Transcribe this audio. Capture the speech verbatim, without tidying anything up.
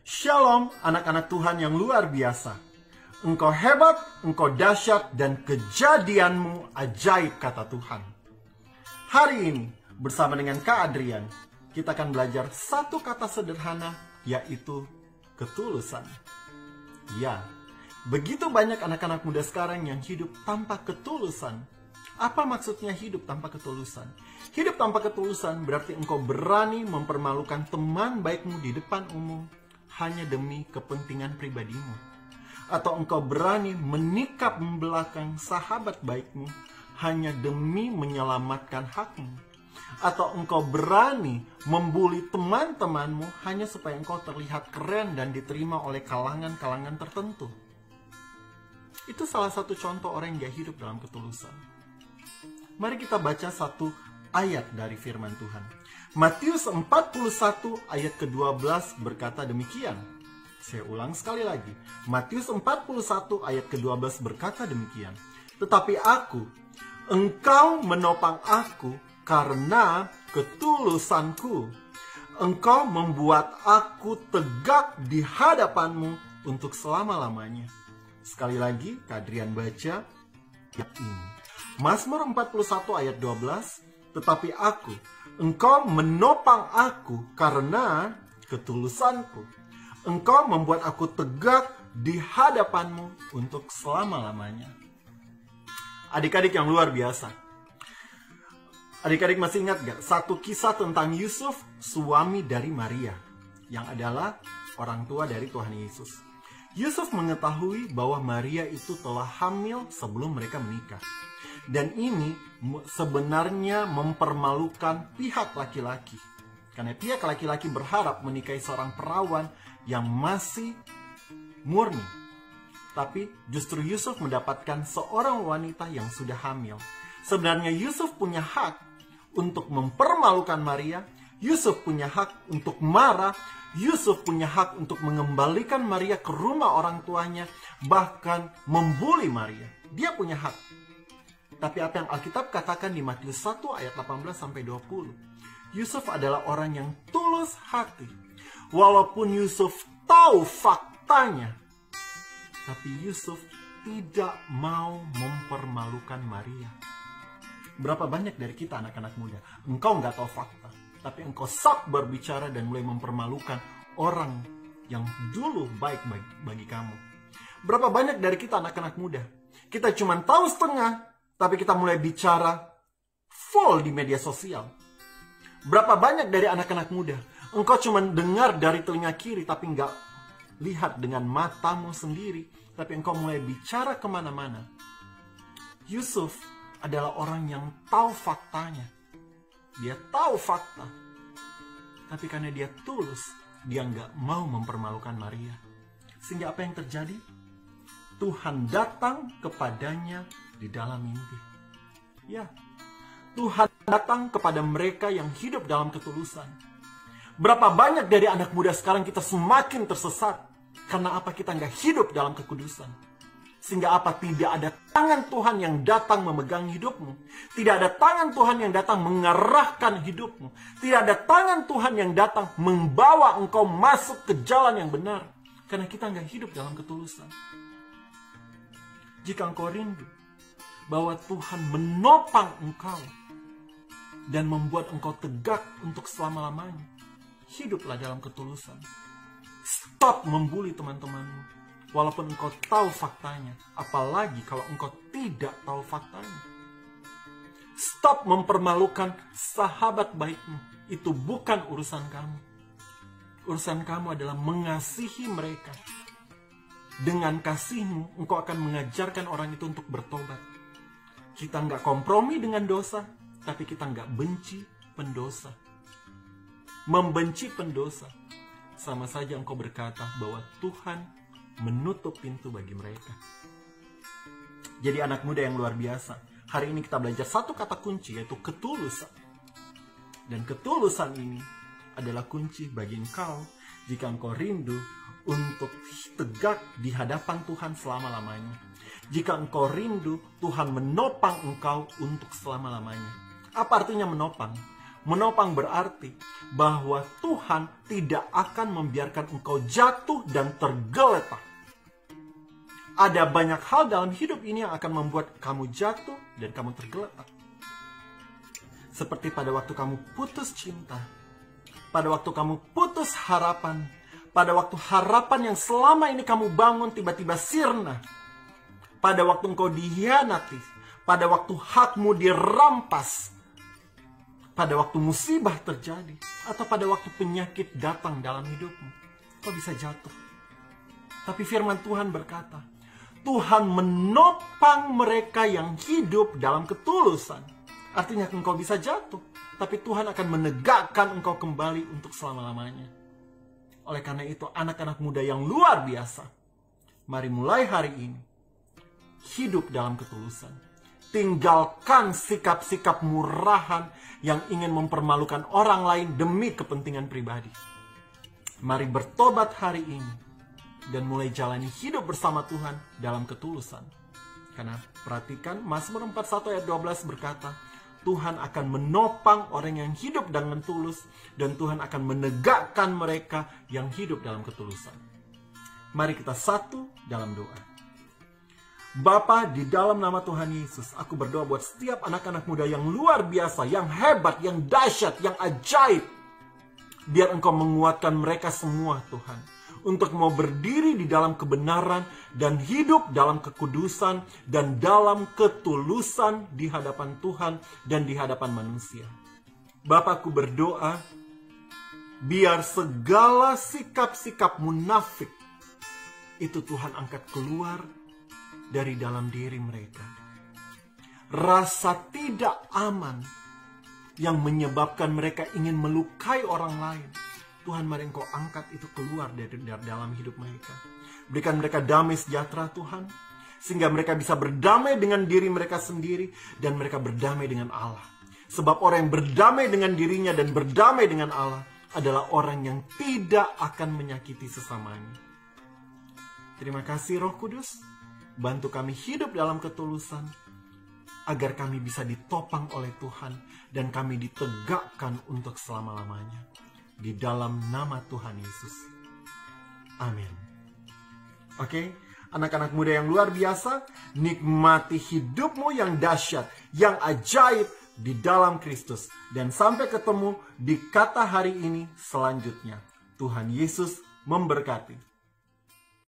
Shalom anak-anak Tuhan yang luar biasa. Engkau hebat, engkau dahsyat, dan kejadianmu ajaib, kata Tuhan. Hari ini bersama dengan Kak Adrian, kita akan belajar satu kata sederhana, yaitu ketulusan. Ya, begitu banyak anak-anak muda sekarang yang hidup tanpa ketulusan. Apa maksudnya hidup tanpa ketulusan? Hidup tanpa ketulusan berarti engkau berani mempermalukan teman baikmu di depan umum hanya demi kepentingan pribadimu. Atau engkau berani menikam belakang sahabat baikmu hanya demi menyelamatkan hakmu. Atau engkau berani membuli teman-temanmu hanya supaya engkau terlihat keren dan diterima oleh kalangan-kalangan tertentu. Itu salah satu contoh orang yang gak hidup dalam ketulusan. Mari kita baca satu ayat dari firman Tuhan. Matius empat puluh satu ayat kedua belas berkata demikian. Saya ulang sekali lagi. Matius empat puluh satu ayat kedua belas berkata demikian. Tetapi aku, engkau menopang aku karena ketulusanku. Engkau membuat aku tegak di hadapanmu untuk selama-lamanya. Sekali lagi, Kak Adrian baca ayat ini. Mazmur empat puluh satu ayat dua belas. Tetapi aku, engkau menopang aku karena ketulusanku. Engkau membuat aku tegak di hadapanmu untuk selama-lamanya. Adik-adik yang luar biasa. Adik-adik masih ingat gak? Satu kisah tentang Yusuf, suami dari Maria, yang adalah orang tua dari Tuhan Yesus. Yusuf mengetahui bahwa Maria itu telah hamil sebelum mereka menikah. Dan ini sebenarnya mempermalukan pihak laki-laki. Karena pihak laki-laki berharap menikahi seorang perawan yang masih murni. Tapi justru Yusuf mendapatkan seorang wanita yang sudah hamil. Sebenarnya Yusuf punya hak untuk mempermalukan Maria. Yusuf punya hak untuk marah. Yusuf punya hak untuk mengembalikan Maria ke rumah orang tuanya. Bahkan membuli Maria. Dia punya hak. Tapi apa yang Alkitab katakan di Matius satu ayat delapan belas sampai dua puluh. Yusuf adalah orang yang tulus hati. Walaupun Yusuf tahu faktanya. Tapi Yusuf tidak mau mempermalukan Maria. Berapa banyak dari kita anak-anak muda, engkau nggak tahu fakta. Tapi engkau sak berbicara dan mulai mempermalukan orang yang dulu baik bagi, bagi kamu. Berapa banyak dari kita anak-anak muda, kita cuma tahu setengah. Tapi kita mulai bicara full di media sosial. Berapa banyak dari anak-anak muda, engkau cuma dengar dari telinga kiri, tapi nggak lihat dengan matamu sendiri. Tapi engkau mulai bicara kemana-mana. Yusuf adalah orang yang tahu faktanya. Dia tahu fakta. Tapi karena dia tulus, dia nggak mau mempermalukan Maria. Sehingga apa yang terjadi? Tuhan datang kepadanya di dalam mimpi. Ya, Tuhan datang kepada mereka yang hidup dalam ketulusan. Berapa banyak dari anak muda sekarang kita semakin tersesat. Karena apa? Kita nggak hidup dalam kekudusan. Sehingga apa? Tidak ada tangan Tuhan yang datang memegang hidupmu. Tidak ada tangan Tuhan yang datang mengarahkan hidupmu. Tidak ada tangan Tuhan yang datang membawa engkau masuk ke jalan yang benar. Karena kita nggak hidup dalam ketulusan. Jika engkau rindu bahwa Tuhan menopang engkau dan membuat engkau tegak untuk selama-lamanya, hiduplah dalam ketulusan. Stop membuli teman-temanmu walaupun engkau tahu faktanya, apalagi kalau engkau tidak tahu faktanya. Stop mempermalukan sahabat baikmu. Itu bukan urusan kamu. Urusan kamu adalah mengasihi mereka. Dengan kasihmu, engkau akan mengajarkan orang itu untuk bertobat. Kita nggak kompromi dengan dosa, tapi kita nggak benci pendosa. Membenci pendosa, sama saja engkau berkata bahwa Tuhan menutup pintu bagi mereka. Jadi anak muda yang luar biasa, hari ini kita belajar satu kata kunci, yaitu ketulusan. Dan ketulusan ini adalah kunci bagi engkau jika engkau rindu untuk tegak di hadapan Tuhan selama-lamanya. Jika engkau rindu, Tuhan menopang engkau untuk selama-lamanya. Apa artinya menopang? Menopang berarti bahwa Tuhan tidak akan membiarkan engkau jatuh dan tergeletak. Ada banyak hal dalam hidup ini yang akan membuat kamu jatuh dan kamu tergeletak. Seperti pada waktu kamu putus cinta, pada waktu kamu putus harapan, pada waktu harapan yang selama ini kamu bangun tiba-tiba sirna, pada waktu engkau dihianati, pada waktu hakmu dirampas, pada waktu musibah terjadi, atau pada waktu penyakit datang dalam hidupmu, kau bisa jatuh. Tapi firman Tuhan berkata, Tuhan menopang mereka yang hidup dalam ketulusan. Artinya engkau bisa jatuh, tapi Tuhan akan menegakkan engkau kembali untuk selama-lamanya. Oleh karena itu, anak-anak muda yang luar biasa, mari mulai hari ini, hidup dalam ketulusan. Tinggalkan sikap-sikap murahan yang ingin mempermalukan orang lain demi kepentingan pribadi. Mari bertobat hari ini dan mulai jalani hidup bersama Tuhan dalam ketulusan. Karena perhatikan Mazmur empat puluh satu ayat dua belas berkata, Tuhan akan menopang orang yang hidup dengan tulus dan Tuhan akan menegakkan mereka yang hidup dalam ketulusan. Mari kita satu dalam doa. Bapa, di dalam nama Tuhan Yesus, aku berdoa buat setiap anak-anak muda yang luar biasa, yang hebat, yang dahsyat, yang ajaib. Biar Engkau menguatkan mereka semua, Tuhan, untuk mau berdiri di dalam kebenaran dan hidup dalam kekudusan dan dalam ketulusan di hadapan Tuhan dan di hadapan manusia. Bapakku berdoa, biar segala sikap-sikap munafik itu Tuhan angkat keluar dari dalam diri mereka. Rasa tidak aman yang menyebabkan mereka ingin melukai orang lain, Tuhan, mari Engkau angkat itu keluar dari, dari dalam hidup mereka. Berikan mereka damai sejahtera, Tuhan, sehingga mereka bisa berdamai dengan diri mereka sendiri dan mereka berdamai dengan Allah. Sebab orang yang berdamai dengan dirinya dan berdamai dengan Allah adalah orang yang tidak akan menyakiti sesamanya. Terima kasih Roh Kudus, bantu kami hidup dalam ketulusan, agar kami bisa ditopang oleh Tuhan dan kami ditegakkan untuk selama-lamanya. Di dalam nama Tuhan Yesus. Amin. Oke, anak-anak muda yang luar biasa, nikmati hidupmu yang dahsyat, yang ajaib di dalam Kristus. Dan sampai ketemu di kata hari ini selanjutnya. Tuhan Yesus memberkati.